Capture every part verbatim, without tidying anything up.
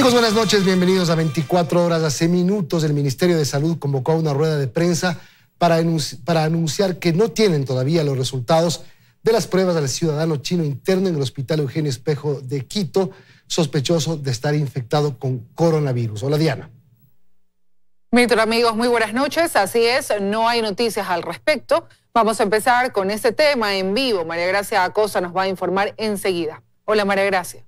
Amigos, buenas noches, bienvenidos a veinticuatro horas. Hace minutos el Ministerio de Salud convocó a una rueda de prensa para, anunci para anunciar que no tienen todavía los resultados de las pruebas del ciudadano chino interno en el Hospital Eugenio Espejo de Quito, sospechoso de estar infectado con coronavirus. Hola, Diana. Milton, amigos, muy buenas noches. Así es, no hay noticias al respecto. Vamos a empezar con este tema en vivo. María Gracia Acosta nos va a informar enseguida. Hola, María Gracia.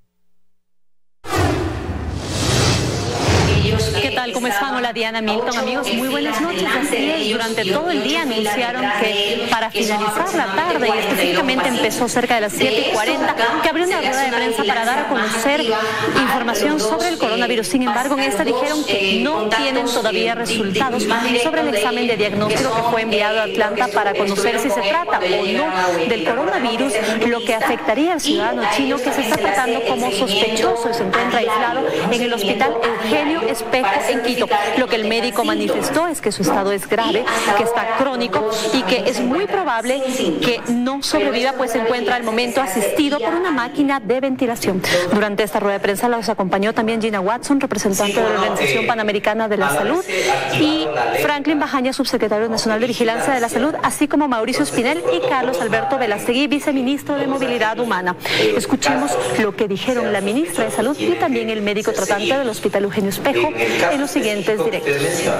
¿Qué tal? ¿Cómo están? Hola, Diana, Milton. Amigos, muy buenas noches. Así es, durante todo el día anunciaron que para finalizar la tarde, y específicamente empezó cerca de las siete y cuarenta, que abrió una rueda de prensa para dar a conocer información sobre el coronavirus. Sin embargo, en esta dijeron que no tienen todavía resultados sobre el examen de diagnóstico que fue enviado a Atlanta para conocer si se trata o no del coronavirus, lo que afectaría al ciudadano chino que se está tratando como sospechoso y se encuentra aislado en el Hospital Eugenio Espejo en Quito. Lo que el médico manifestó es que su estado es grave, que está crónico y que es muy probable que no sobreviva, pues se encuentra al momento asistido por una máquina de ventilación. Durante esta rueda de prensa los acompañó también Gina Watson, representante de la Organización Panamericana de la Salud, y Franklin Bajaña, subsecretario nacional de Vigilancia de la Salud, así como Mauricio Espinel y Carlos Alberto Velastegui, viceministro de Movilidad Humana. Escuchemos lo que dijeron la ministra de Salud y también el médico tratante del Hospital Eugenio Espejo en los siguientes directos.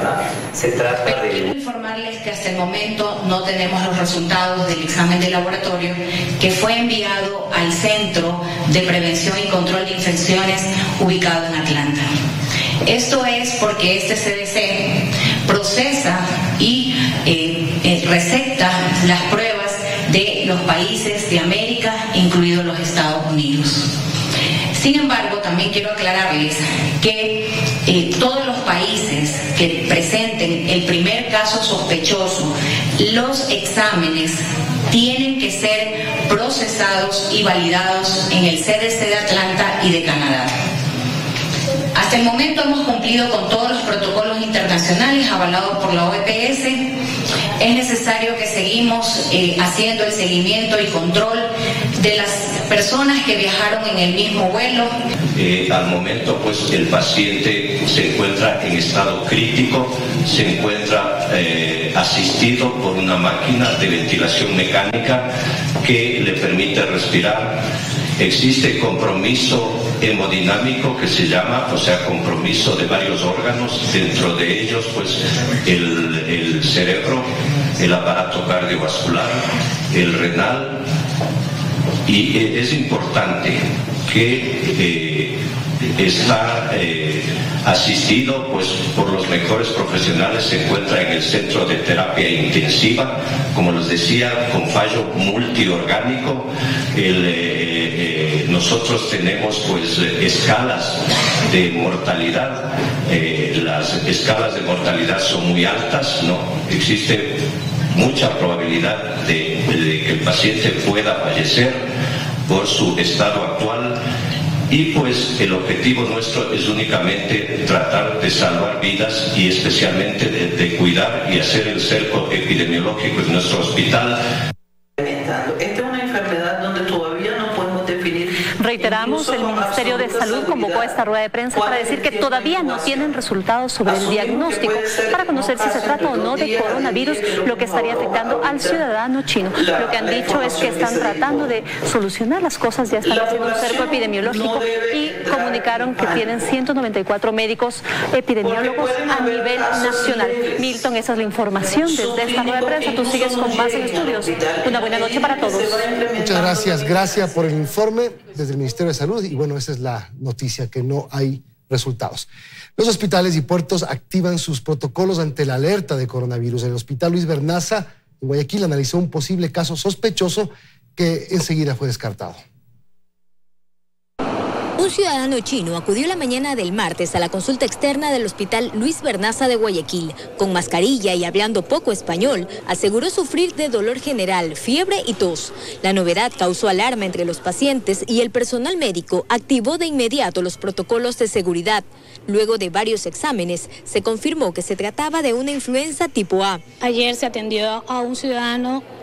Se trata de... Quiero informarles que hasta el momento no tenemos los resultados del examen de laboratorio que fue enviado al Centro de Prevención y Control de Infecciones ubicado en Atlanta. Esto es porque este C D C procesa y eh, eh, receta las pruebas de los países de América, incluidos los Estados Unidos. Sin embargo, también quiero aclararles que eh, todos los países que presenten el primer caso sospechoso, los exámenes tienen que ser procesados y validados en el C D C de Atlanta y de Canadá. Hasta el momento hemos cumplido con todos los protocolos internacionales avalados por la O M S. Es necesario que seguimos eh, haciendo el seguimiento y control de las personas que viajaron en el mismo vuelo. Eh, al momento, pues, el paciente se encuentra en estado crítico, se encuentra eh, asistido por una máquina de ventilación mecánica que le permite respirar. Existe compromiso hemodinámico que se llama, o sea, compromiso de varios órganos, dentro de ellos, pues, el, el cerebro, el aparato cardiovascular, el renal, y eh, es importante que eh, está eh, asistido, pues, por los mejores profesionales. Se encuentra en el centro de terapia intensiva, como les decía, con fallo multiorgánico. El, eh, eh, nosotros tenemos, pues, escalas de mortalidad. Eh, las escalas de mortalidad son muy altas, ¿no? Existe mucha probabilidad de, de que el paciente pueda fallecer por su estado actual. Y pues el objetivo nuestro es únicamente tratar de salvar vidas y especialmente de, de cuidar y hacer el cerco epidemiológico en nuestro hospital. Esta es una enfermedad donde todavía no podemos definir. Reiteramos, el Ministerio de Salud convocó a esta rueda de prensa para decir que todavía no tienen resultados sobre el diagnóstico para conocer si se trata o no de coronavirus, lo que estaría afectando al ciudadano chino. Lo que han dicho es que están tratando de solucionar las cosas, ya están haciendo un cerco epidemiológico y comunicaron que tienen ciento noventa y cuatro médicos epidemiólogos a nivel nacional. Milton, esa es la información desde esta rueda de prensa. Tú sigues con más en estudios. Una buena noche para todos. Muchas gracias, gracias por el informe desde el Ministerio de Salud, y bueno, esa es la noticia, que no hay resultados. Los hospitales y puertos activan sus protocolos ante la alerta de coronavirus. El Hospital Luis Bernaza en Guayaquil analizó un posible caso sospechoso que enseguida fue descartado. Un ciudadano chino acudió la mañana del martes a la consulta externa del Hospital Luis Bernaza de Guayaquil. Con mascarilla y hablando poco español, aseguró sufrir de dolor general, fiebre y tos. La novedad causó alarma entre los pacientes y el personal médico activó de inmediato los protocolos de seguridad. Luego de varios exámenes, se confirmó que se trataba de una influenza tipo A. Ayer se atendió a un ciudadano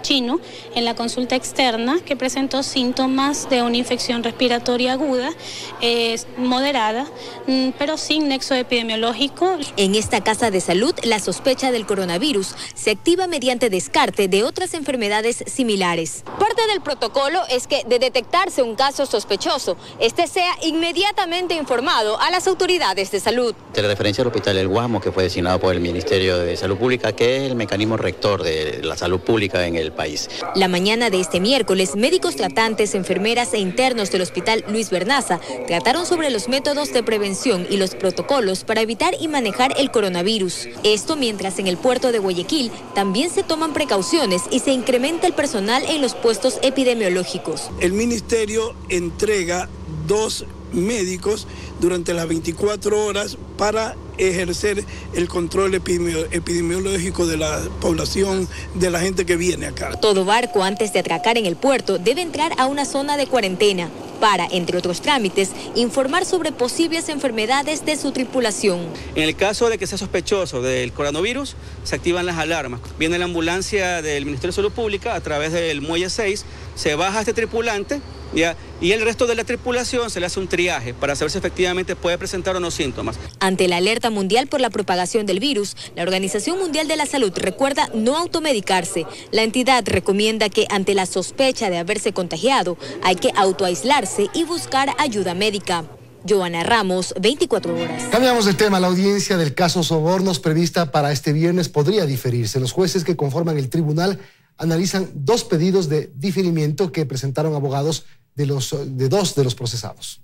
Chino en la consulta externa que presentó síntomas de una infección respiratoria aguda, eh, moderada, pero sin nexo epidemiológico. En esta casa de salud, la sospecha del coronavirus se activa mediante descarte de otras enfermedades similares. Parte del protocolo es que de detectarse un caso sospechoso, este sea inmediatamente informado a las autoridades de salud. Se le referencia al Hospital El Guamo, que fue designado por el Ministerio de Salud Pública, que es el mecanismo rector de la salud pública en el país. La mañana de este miércoles, médicos tratantes, enfermeras e internos del Hospital Luis Vernaza trataron sobre los métodos de prevención y los protocolos para evitar y manejar el coronavirus. Esto mientras en el puerto de Guayaquil también se toman precauciones y se incrementa el personal en los puestos epidemiológicos. El ministerio entrega dos médicos durante las veinticuatro horas para ejercer el control epidemiológico de la población, de la gente que viene acá. Todo barco antes de atracar en el puerto debe entrar a una zona de cuarentena para, entre otros trámites, informar sobre posibles enfermedades de su tripulación. En el caso de que sea sospechoso del coronavirus, se activan las alarmas. Viene la ambulancia del Ministerio de Salud Pública a través del Muelle seis, se baja este tripulante, ¿ya? Y el resto de la tripulación se le hace un triaje para saber si efectivamente puede presentar o no síntomas. Ante la alerta mundial por la propagación del virus, la Organización Mundial de la Salud recuerda no automedicarse. La entidad recomienda que ante la sospecha de haberse contagiado, hay que autoaislarse y buscar ayuda médica. Joana Ramos, veinticuatro horas. Cambiamos de tema. La audiencia del caso Sobornos prevista para este viernes podría diferirse. Los jueces que conforman el tribunal analizan dos pedidos de diferimiento que presentaron abogados de, los, de dos de los procesados.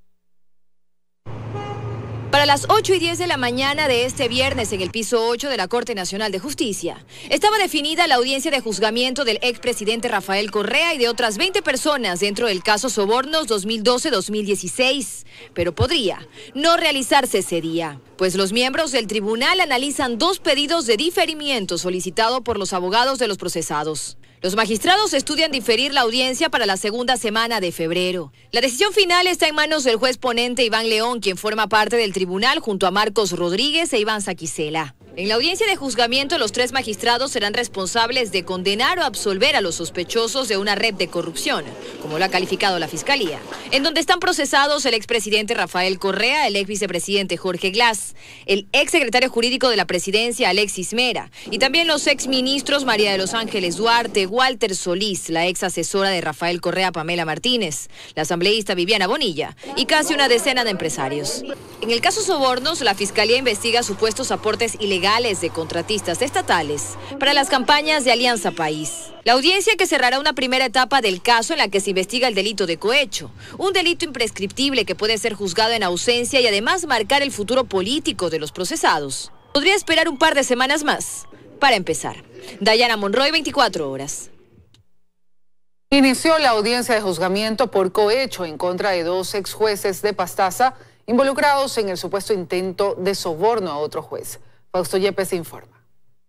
Para las ocho y diez de la mañana de este viernes en el piso ocho de la Corte Nacional de Justicia, estaba definida la audiencia de juzgamiento del expresidente Rafael Correa y de otras veinte personas dentro del caso Sobornos dos mil doce a dos mil dieciséis. Pero podría no realizarse ese día, pues los miembros del tribunal analizan dos pedidos de diferimiento solicitado por los abogados de los procesados. Los magistrados estudian diferir la audiencia para la segunda semana de febrero. La decisión final está en manos del juez ponente Iván León, quien forma parte del tribunal junto a Marcos Rodríguez e Iván Saquicela. En la audiencia de juzgamiento, los tres magistrados serán responsables de condenar o absolver a los sospechosos de una red de corrupción, como lo ha calificado la Fiscalía, en donde están procesados el expresidente Rafael Correa, el ex vicepresidente Jorge Glass, el ex secretario jurídico de la presidencia Alexis Mera, y también los exministros María de los Ángeles Duarte, Walter Solís, la ex asesora de Rafael Correa Pamela Martínez, la asambleísta Viviana Bonilla, y casi una decena de empresarios. En el caso Sobornos, la Fiscalía investiga supuestos aportes ilegales de contratistas estatales para las campañas de Alianza País. La audiencia que cerrará una primera etapa del caso en la que se investiga el delito de cohecho, un delito imprescriptible que puede ser juzgado en ausencia y además marcar el futuro político de los procesados. Podría esperar un par de semanas más para empezar. Dayana Monroy, veinticuatro horas. Inició la audiencia de juzgamiento por cohecho en contra de dos ex jueces de Pastaza involucrados en el supuesto intento de soborno a otro juez. Fausto Yepes informa.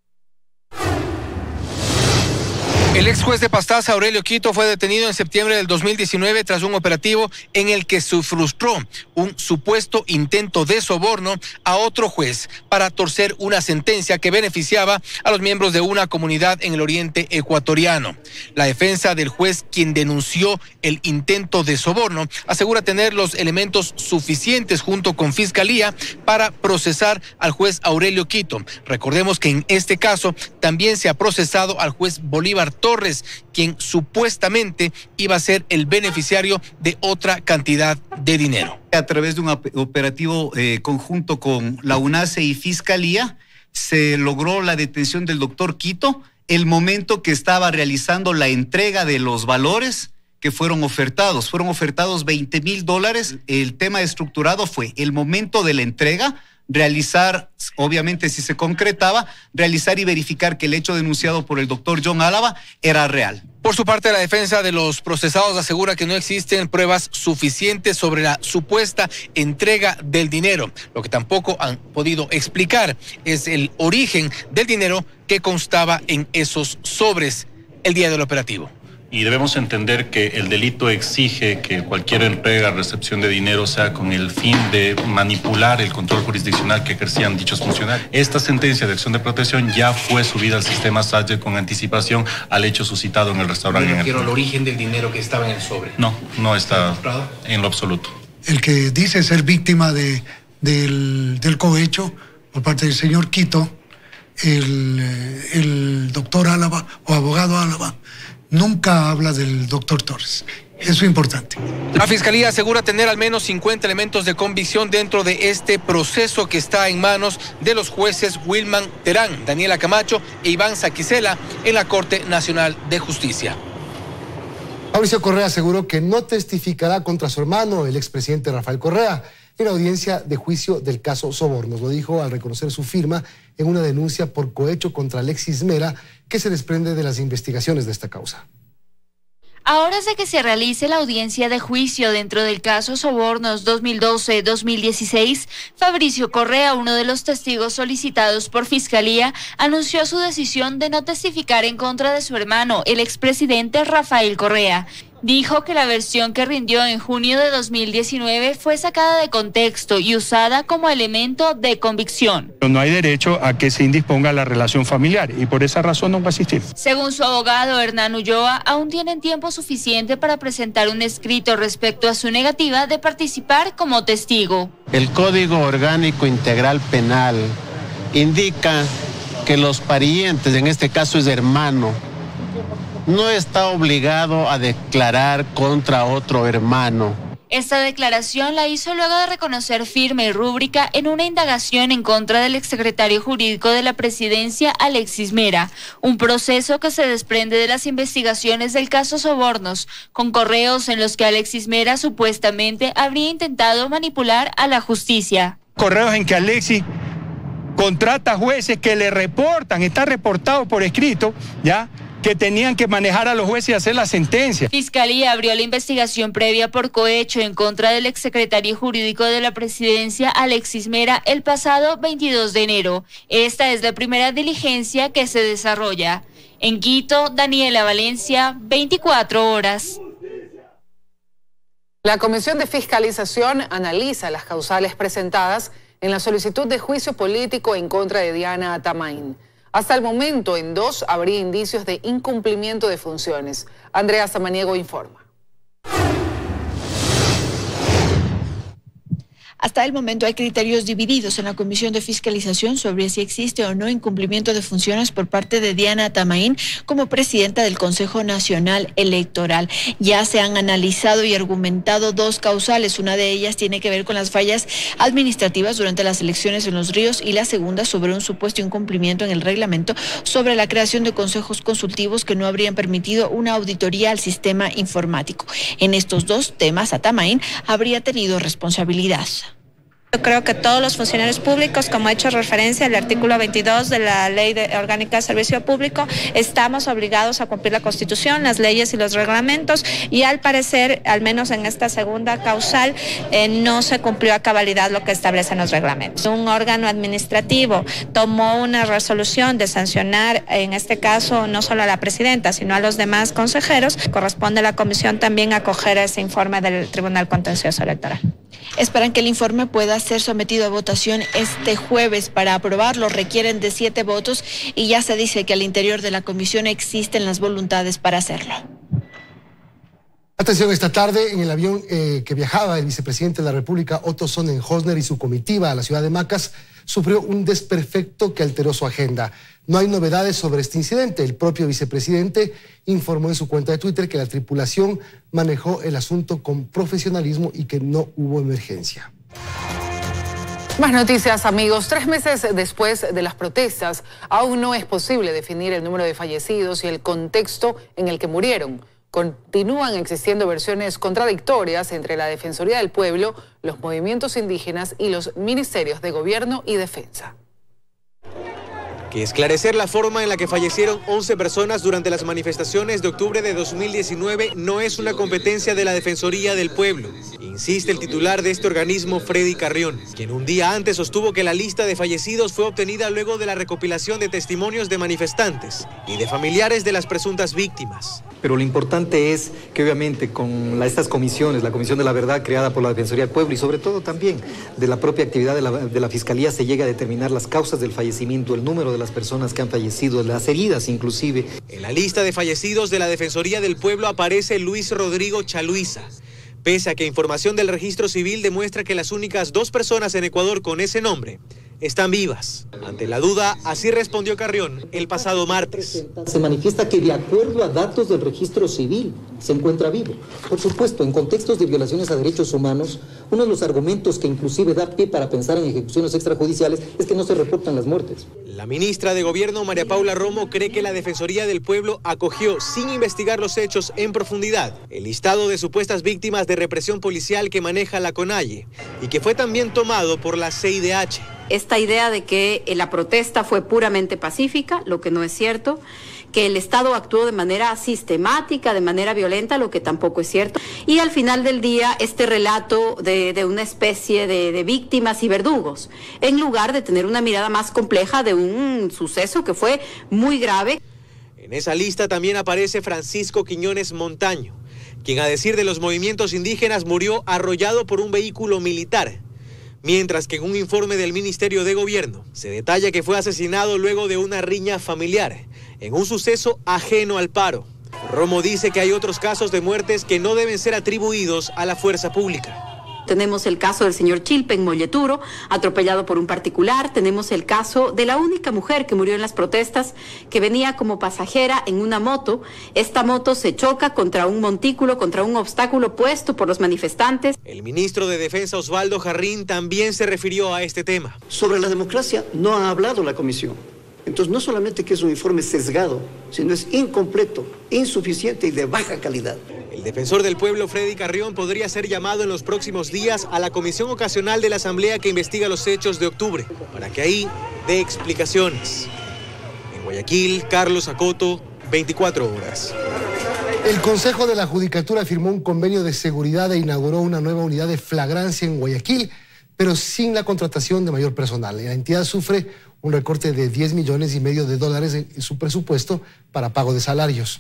El ex juez de Pastaza, Aurelio Quito, fue detenido en septiembre del dos mil diecinueve tras un operativo en el que se frustró un supuesto intento de soborno a otro juez para torcer una sentencia que beneficiaba a los miembros de una comunidad en el oriente ecuatoriano. La defensa del juez, quien denunció el intento de soborno, asegura tener los elementos suficientes junto con Fiscalía para procesar al juez Aurelio Quito. Recordemos que en este caso también se ha procesado al juez Bolívar Torres, quien supuestamente iba a ser el beneficiario de otra cantidad de dinero. A través de un operativo eh, conjunto con la UNACE y Fiscalía, se logró la detención del doctor Quito, el momento que estaba realizando la entrega de los valores que fueron ofertados. Fueron ofertados veinte mil dólares. El tema estructurado fue el momento de la entrega, realizar, obviamente si se concretaba, realizar y verificar que el hecho denunciado por el doctor John Álava era real. Por su parte, la defensa de los procesados asegura que no existen pruebas suficientes sobre la supuesta entrega del dinero. Lo que tampoco han podido explicar es el origen del dinero que constaba en esos sobres el día del operativo. Y debemos entender que el delito exige que cualquier entrega, recepción de dinero sea con el fin de manipular el control jurisdiccional que ejercían dichos funcionarios. Esta sentencia de acción de protección ya fue subida al sistema SACE con anticipación al hecho suscitado en el restaurante. ¿No quiero el origen del dinero que estaba en el sobre? No, no está en lo absoluto. El que dice ser víctima de, del, del cohecho por parte del señor Quito, el, el doctor Álava o abogado Álava, nunca habla del doctor Torres. Eso es importante. La Fiscalía asegura tener al menos cincuenta elementos de convicción dentro de este proceso que está en manos de los jueces Wilman Terán, Daniela Camacho e Iván Saquicela en la Corte Nacional de Justicia. Mauricio Correa aseguró que no testificará contra su hermano, el expresidente Rafael Correa, en la audiencia de juicio del caso Sobornos. Lo dijo al reconocer su firma en una denuncia por cohecho contra Alexis Mera, que se desprende de las investigaciones de esta causa. A horas de que se realice la audiencia de juicio dentro del caso Sobornos dos mil doce dos mil dieciséis, Fabricio Correa, uno de los testigos solicitados por Fiscalía, anunció su decisión de no testificar en contra de su hermano, el expresidente Rafael Correa. Dijo que la versión que rindió en junio de dos mil diecinueve fue sacada de contexto y usada como elemento de convicción. No hay derecho a que se indisponga la relación familiar y por esa razón no va a asistir. Según su abogado Hernán Ulloa, aún tienen tiempo suficiente para presentar un escrito respecto a su negativa de participar como testigo. El Código Orgánico Integral Penal indica que los parientes, en este caso es hermano, no está obligado a declarar contra otro hermano. Esta declaración la hizo luego de reconocer firme y rúbrica en una indagación en contra del exsecretario jurídico de la presidencia, Alexis Mera, un proceso que se desprende de las investigaciones del caso Sobornos, con correos en los que Alexis Mera supuestamente habría intentado manipular a la justicia. Correos en que Alexis contrata jueces que le reportan, está reportado por escrito, ¿ya?, que tenían que manejar a los jueces y hacer la sentencia. Fiscalía abrió la investigación previa por cohecho en contra del exsecretario jurídico de la presidencia, Alexis Mera, el pasado veintidós de enero. Esta es la primera diligencia que se desarrolla. En Quito, Daniela Valencia, veinticuatro horas. La Comisión de Fiscalización analiza las causales presentadas en la solicitud de juicio político en contra de Diana Atamaín. Hasta el momento, en dos habría indicios de incumplimiento de funciones. Andrea Samaniego informa. Hasta el momento hay criterios divididos en la Comisión de Fiscalización sobre si existe o no incumplimiento de funciones por parte de Diana Atamaín como presidenta del Consejo Nacional Electoral. Ya se han analizado y argumentado dos causales. Una de ellas tiene que ver con las fallas administrativas durante las elecciones en Los Ríos y la segunda sobre un supuesto incumplimiento en el reglamento sobre la creación de consejos consultivos que no habrían permitido una auditoría al sistema informático. En estos dos temas, Atamaín habría tenido responsabilidad. Yo creo que todos los funcionarios públicos, como ha hecho referencia al artículo veintidós de la Ley de Orgánica de Servicio Público, estamos obligados a cumplir la Constitución, las leyes y los reglamentos, y al parecer, al menos en esta segunda causal, eh, no se cumplió a cabalidad lo que establecen los reglamentos. Un órgano administrativo tomó una resolución de sancionar, en este caso, no solo a la presidenta, sino a los demás consejeros. Corresponde a la comisión también acoger ese informe del Tribunal Contencioso Electoral. Esperan que el informe pueda ser sometido a votación este jueves. Para aprobarlo requieren de siete votos y ya se dice que al interior de la comisión existen las voluntades para hacerlo. Atención, esta tarde en el avión eh, que viajaba el vicepresidente de la República, Otto Sonnenhosner, y su comitiva a la ciudad de Macas, sufrió un desperfecto que alteró su agenda. No hay novedades sobre este incidente. El propio vicepresidente informó en su cuenta de Twitter que la tripulación manejó el asunto con profesionalismo y que no hubo emergencia. Más noticias, amigos. Tres meses después de las protestas, aún no es posible definir el número de fallecidos y el contexto en el que murieron. Continúan existiendo versiones contradictorias entre la Defensoría del Pueblo, los movimientos indígenas y los ministerios de Gobierno y Defensa. Que esclarecer la forma en la que fallecieron once personas durante las manifestaciones de octubre de dos mil diecinueve no es una competencia de la Defensoría del Pueblo, insiste el titular de este organismo, Freddy Carrión, quien un día antes sostuvo que la lista de fallecidos fue obtenida luego de la recopilación de testimonios de manifestantes y de familiares de las presuntas víctimas. Pero lo importante es que obviamente con la, estas comisiones, la Comisión de la Verdad creada por la Defensoría del Pueblo y sobre todo también de la propia actividad de la, de la Fiscalía, se llegue a determinar las causas del fallecimiento, el número de las personas que han fallecido, las heridas inclusive. En la lista de fallecidos de la Defensoría del Pueblo aparece Luis Rodrigo Chaluiza. Pese a que información del registro civil demuestra que las únicas dos personas en Ecuador con ese nombre están vivas. Ante la duda, así respondió Carrión el pasado martes. Se manifiesta que de acuerdo a datos del registro civil se encuentra vivo. Por supuesto, en contextos de violaciones a derechos humanos, uno de los argumentos que inclusive da pie para pensar en ejecuciones extrajudiciales es que no se reportan las muertes. La ministra de Gobierno, María Paula Romo, cree que la Defensoría del Pueblo acogió, sin investigar los hechos en profundidad, el listado de supuestas víctimas de represión policial que maneja la CONAIE y que fue también tomado por la C I D H. Esta idea de que la protesta fue puramente pacífica, lo que no es cierto, que el Estado actuó de manera sistemática, de manera violenta, lo que tampoco es cierto. Y al final del día, este relato de, de una especie de, de víctimas y verdugos, en lugar de tener una mirada más compleja de un suceso que fue muy grave. En esa lista también aparece Francisco Quiñones Montaño, quien a decir de los movimientos indígenas murió arrollado por un vehículo militar. Mientras que en un informe del Ministerio de Gobierno se detalla que fue asesinado luego de una riña familiar, en un suceso ajeno al paro. Romo dice que hay otros casos de muertes que no deben ser atribuidos a la fuerza pública. Tenemos el caso del señor Chilpe en Molleturo, atropellado por un particular. Tenemos el caso de la única mujer que murió en las protestas, que venía como pasajera en una moto. Esta moto se choca contra un montículo, contra un obstáculo puesto por los manifestantes. El ministro de Defensa, Osvaldo Jarrín, también se refirió a este tema. Sobre la democracia no ha hablado la comisión. Entonces, no solamente que es un informe sesgado, sino es incompleto, insuficiente y de baja calidad. El defensor del pueblo, Freddy Carrión, podría ser llamado en los próximos días a la comisión ocasional de la Asamblea que investiga los hechos de octubre, para que ahí dé explicaciones. En Guayaquil, Carlos Acoto, veinticuatro horas. El Consejo de la Judicatura firmó un convenio de seguridad e inauguró una nueva unidad de flagrancia en Guayaquil, pero sin la contratación de mayor personal. La entidad sufre un recorte de diez millones y medio de dólares en su presupuesto para pago de salarios.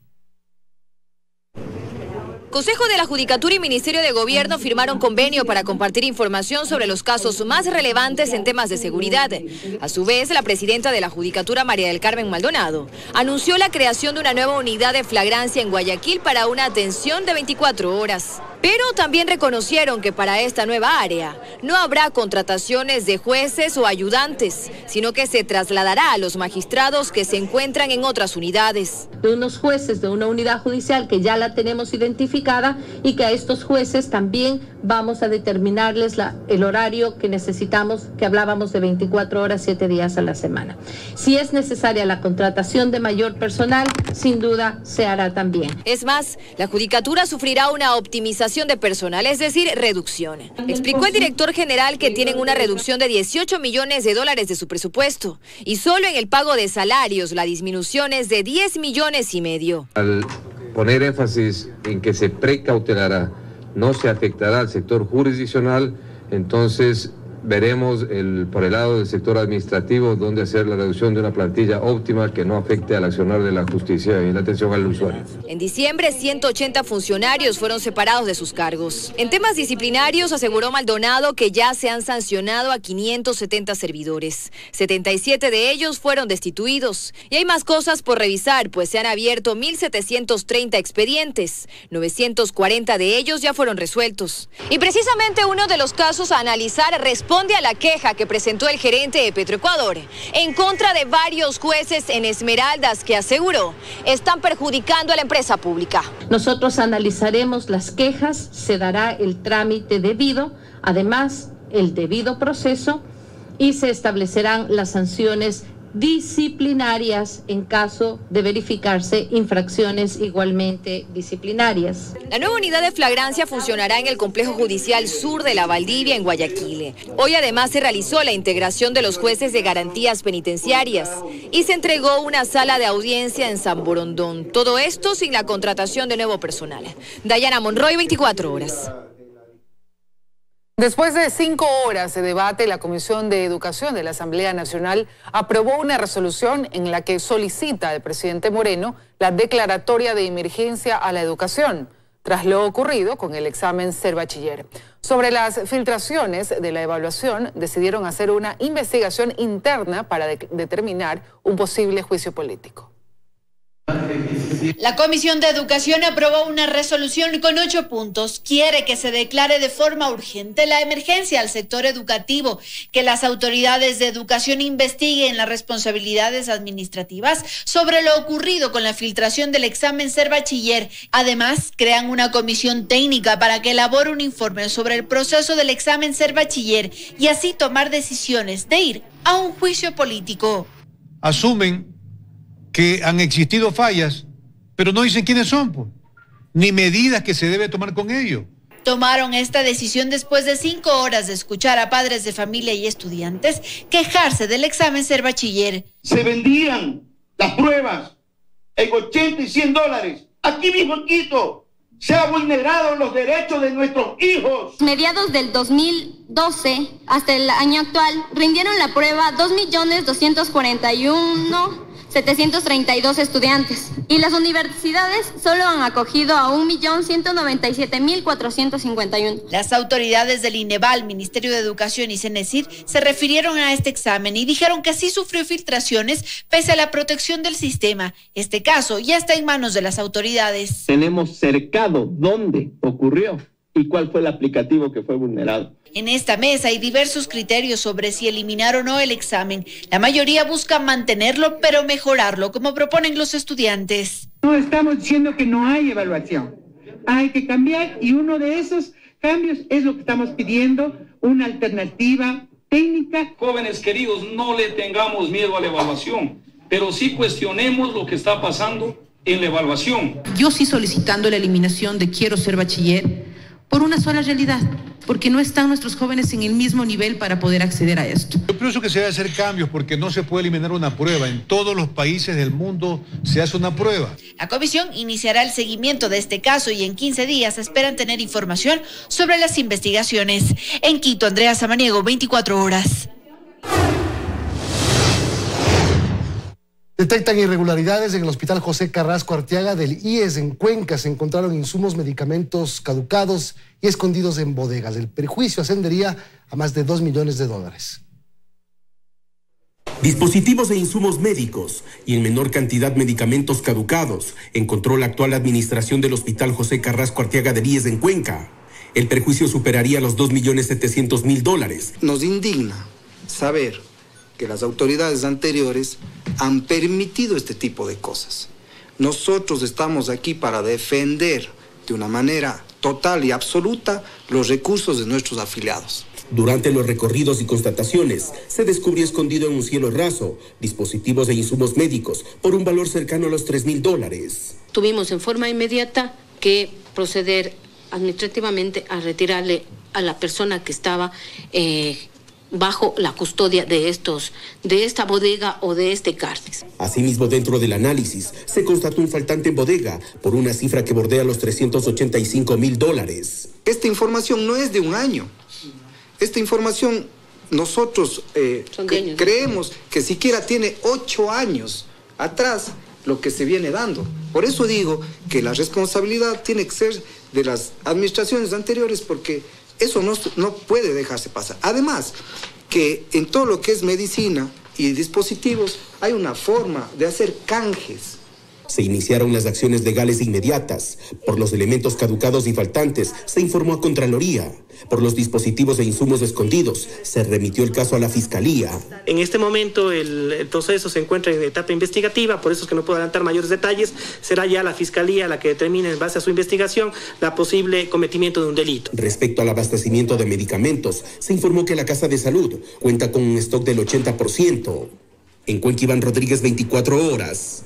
Consejo de la Judicatura y Ministerio de Gobierno firmaron convenio para compartir información sobre los casos más relevantes en temas de seguridad. A su vez, la presidenta de la Judicatura, María del Carmen Maldonado, anunció la creación de una nueva unidad de flagrancia en Guayaquil para una atención de veinticuatro horas. Pero también reconocieron que para esta nueva área no habrá contrataciones de jueces o ayudantes, sino que se trasladará a los magistrados que se encuentran en otras unidades. De unos jueces de una unidad judicial que ya la tenemos identificada y que a estos jueces también vamos a determinarles la, el horario que necesitamos, que hablábamos de veinticuatro horas, siete días a la semana. Si es necesaria la contratación de mayor personal, sin duda se hará también. Es más, la Judicatura sufrirá una optimización de personal, es decir, reducción. Explicó el director general que tienen una reducción de dieciocho millones de dólares de su presupuesto y solo en el pago de salarios la disminución es de diez millones y medio. Al poner énfasis en que se precautelará, no se afectará al sector jurisdiccional, entonces veremos el, por el lado del sector administrativo dónde hacer la reducción de una plantilla óptima que no afecte al accionar de la justicia y la atención al usuario. En diciembre, ciento ochenta funcionarios fueron separados de sus cargos. En temas disciplinarios, aseguró Maldonado que ya se han sancionado a quinientos setenta servidores. setenta y siete de ellos fueron destituidos. Y hay más cosas por revisar, pues se han abierto mil setecientos treinta expedientes. novecientos cuarenta de ellos ya fueron resueltos. Y precisamente uno de los casos a analizar responde Responde a la queja que presentó el gerente de Petroecuador en contra de varios jueces en Esmeraldas que aseguró están perjudicando a la empresa pública. Nosotros analizaremos las quejas, se dará el trámite debido, además el debido proceso y se establecerán las sanciones disciplinarias en caso de verificarse infracciones igualmente disciplinarias. La nueva unidad de flagrancia funcionará en el Complejo Judicial Sur de la Valdivia en Guayaquil. Hoy además se realizó la integración de los jueces de garantías penitenciarias y se entregó una sala de audiencia en San Borondón. Todo esto sin la contratación de nuevo personal. Dayana Monroy, veinticuatro horas. Después de cinco horas de debate, la Comisión de Educación de la Asamblea Nacional aprobó una resolución en la que solicita al presidente Moreno la declaratoria de emergencia a la educación, tras lo ocurrido con el examen Ser Bachiller. Sobre las filtraciones de la evaluación, decidieron hacer una investigación interna para de- determinar un posible juicio político. La Comisión de Educación aprobó una resolución con ocho puntos. Quiere que se declare de forma urgente la emergencia al sector educativo, que las autoridades de educación investiguen las responsabilidades administrativas sobre lo ocurrido con la filtración del examen Ser Bachiller. Además, crean una comisión técnica para que elabore un informe sobre el proceso del examen Ser Bachiller y así tomar decisiones de ir a un juicio político. Asumen que han existido fallas, pero no dicen quiénes son, pues, ni medidas que se debe tomar con ellos. Tomaron esta decisión después de cinco horas de escuchar a padres de familia y estudiantes quejarse del examen Ser Bachiller. Se vendían las pruebas en ochenta y cien dólares. Aquí mismo en Quito se han vulnerado los derechos de nuestros hijos. Mediados del dos mil doce hasta el año actual rindieron la prueba dos millones doscientos cuarenta y un mil setecientos treinta y dos estudiantes y las universidades solo han acogido a un millón ciento noventa y siete mil cuatrocientos cincuenta y uno. Las autoridades del INEVAL, Ministerio de Educación y CENESID se refirieron a este examen y dijeron que sí sufrió filtraciones pese a la protección del sistema. Este caso ya está en manos de las autoridades. Tenemos cercado dónde ocurrió y cuál fue el aplicativo que fue vulnerado. En esta mesa hay diversos criterios sobre si eliminar o no el examen. La mayoría busca mantenerlo, pero mejorarlo, como proponen los estudiantes. No estamos diciendo que no hay evaluación. Hay que cambiar y uno de esos cambios es lo que estamos pidiendo, una alternativa técnica. Jóvenes queridos, no le tengamos miedo a la evaluación, pero sí cuestionemos lo que está pasando en la evaluación. Yo sí solicitando la eliminación de Quiero Ser Bachiller por una sola realidad, porque no están nuestros jóvenes en el mismo nivel para poder acceder a esto. Yo pienso que se debe hacer cambios porque no se puede eliminar una prueba. En todos los países del mundo se hace una prueba. La comisión iniciará el seguimiento de este caso y en quince días esperan tener información sobre las investigaciones. En Quito, Andrea Samaniego, veinticuatro horas. Detectan irregularidades en el Hospital José Carrasco Arteaga del I E S en Cuenca. Se encontraron insumos, medicamentos caducados y escondidos en bodegas. El perjuicio ascendería a más de dos millones de dólares. Dispositivos e insumos médicos y en menor cantidad medicamentos caducados encontró la actual administración del Hospital José Carrasco Arteaga del I E S en Cuenca. El perjuicio superaría los dos millones setecientos mil dólares. Nos indigna saber que las autoridades anteriores han permitido este tipo de cosas. Nosotros estamos aquí para defender de una manera total y absoluta los recursos de nuestros afiliados. Durante los recorridos y constataciones, se descubrió escondido en un cielo raso dispositivos e insumos médicos por un valor cercano a los tres mil dólares. Tuvimos en forma inmediata que proceder administrativamente a retirarle a la persona que estaba eh, bajo la custodia de estos, de esta bodega o de este cárcel. Asimismo, dentro del análisis, se constató un faltante en bodega por una cifra que bordea los trescientos ochenta y cinco mil dólares. Esta información no es de un año. Esta información nosotros eh, cre creemos que siquiera tiene ocho años atrás lo que se viene dando. Por eso digo que la responsabilidad tiene que ser de las administraciones anteriores porque eso no, no puede dejarse pasar. Además, que en todo lo que es medicina y dispositivos hay una forma de hacer canjes. Se iniciaron las acciones legales inmediatas. Por los elementos caducados y faltantes, se informó a Contraloría. Por los dispositivos e insumos escondidos, se remitió el caso a la Fiscalía. En este momento el, el proceso se encuentra en etapa investigativa, por eso es que no puedo adelantar mayores detalles. Será ya la Fiscalía la que determine en base a su investigación la posible cometimiento de un delito. Respecto al abastecimiento de medicamentos, se informó que la Casa de Salud cuenta con un stock del ochenta por ciento. En Cuenca, Iván Rodríguez, veinticuatro horas.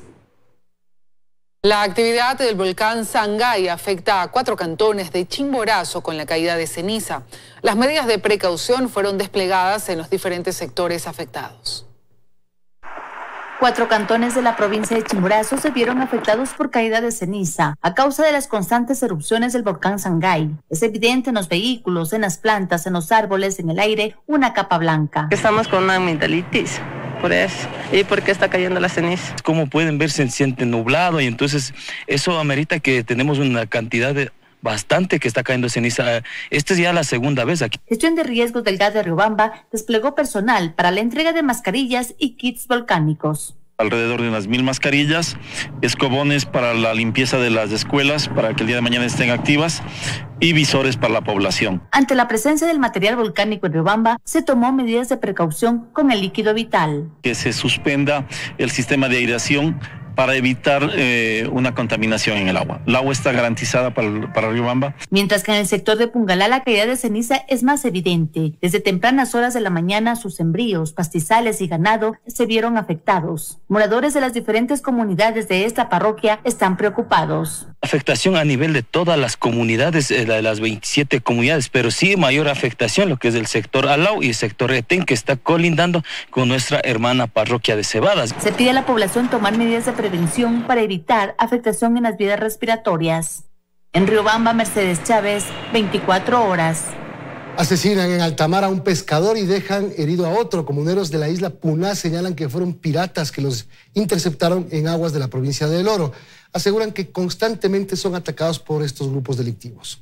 La actividad del volcán Sangay afecta a cuatro cantones de Chimborazo con la caída de ceniza. Las medidas de precaución fueron desplegadas en los diferentes sectores afectados. Cuatro cantones de la provincia de Chimborazo se vieron afectados por caída de ceniza a causa de las constantes erupciones del volcán Sangay. Es evidente en los vehículos, en las plantas, en los árboles, en el aire, una capa blanca. Estamos con una ambientalitis, por eso. ¿Y por qué está cayendo la ceniza? Como pueden ver, se siente nublado y entonces eso amerita que tenemos una cantidad de bastante que está cayendo ceniza. Esta es ya la segunda vez aquí. Gestión de Riesgos del Gas de Riobamba desplegó personal para la entrega de mascarillas y kits volcánicos. Alrededor de unas mil mascarillas, escobones para la limpieza de las escuelas para que el día de mañana estén activas y visores para la población. Ante la presencia del material volcánico en Riobamba, se tomó medidas de precaución con el líquido vital. Que se suspenda el sistema de aireación para evitar eh, una contaminación en el agua. El agua está garantizada para, para Riobamba. Mientras que en el sector de Pungalá la caída de ceniza es más evidente. Desde tempranas horas de la mañana sus sembríos, pastizales y ganado se vieron afectados. Moradores de las diferentes comunidades de esta parroquia están preocupados. Afectación a nivel de todas las comunidades, eh, de las veintisiete comunidades, pero sí mayor afectación lo que es el sector Alau y el sector Retén, que está colindando con nuestra hermana parroquia de Cebadas. Se pide a la población tomar medidas de prevención para evitar afectación en las vías respiratorias. En Riobamba, Mercedes Chávez, veinticuatro horas. Asesinan en Altamar a un pescador y dejan herido a otro. Comuneros de la isla Puná señalan que fueron piratas que los interceptaron en aguas de la provincia de El Oro. Aseguran que constantemente son atacados por estos grupos delictivos.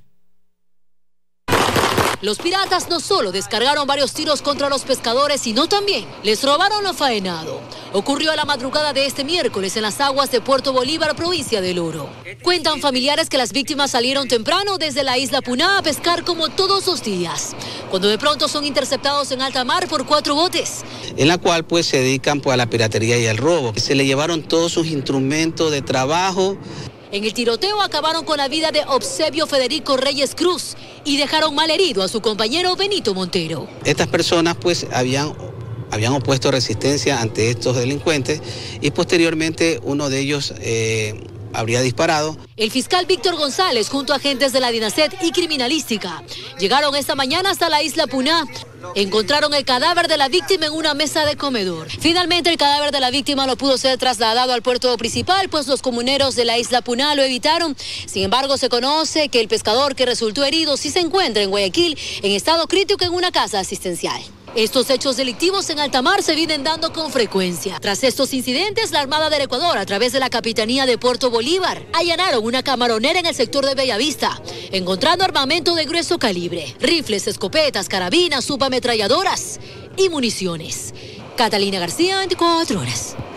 Los piratas no solo descargaron varios tiros contra los pescadores, sino también les robaron lo faenado. Ocurrió a la madrugada de este miércoles en las aguas de Puerto Bolívar, provincia del Oro. Cuentan familiares que las víctimas salieron temprano desde la isla Puná a pescar como todos los días, cuando de pronto son interceptados en alta mar por cuatro botes. En la cual pues se dedican pues, a la piratería y al robo. Se le llevaron todos sus instrumentos de trabajo. En el tiroteo acabaron con la vida de Obsebio Federico Reyes Cruz y dejaron mal herido a su compañero Benito Montero. Estas personas pues habían, habían opuesto resistencia ante estos delincuentes y posteriormente uno de ellos eh, habría disparado. El fiscal Víctor González junto a agentes de la DINASET y Criminalística llegaron esta mañana hasta la isla Puná. Encontraron el cadáver de la víctima en una mesa de comedor. Finalmente el cadáver de la víctima no pudo ser trasladado al puerto principal, pues los comuneros de la isla Puná lo evitaron. Sin embargo, se conoce que el pescador que resultó herido sí se encuentra en Guayaquil en estado crítico en una casa asistencial. Estos hechos delictivos en alta mar se vienen dando con frecuencia. Tras estos incidentes, la Armada del Ecuador, a través de la Capitanía de Puerto Bolívar, allanaron una camaronera en el sector de Bellavista, encontrando armamento de grueso calibre, rifles, escopetas, carabinas, subametralladoras y municiones. Catalina García, veinticuatro horas.